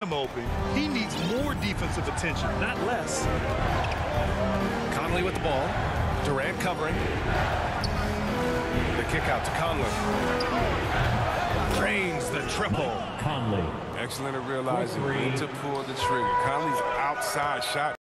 open. He needs more defensive attention, not less. Conley with the ball. Durant covering. The kick out to Conley. Drains the triple. Conley. Excellent at realizing when to pull the trigger. Conley's outside shot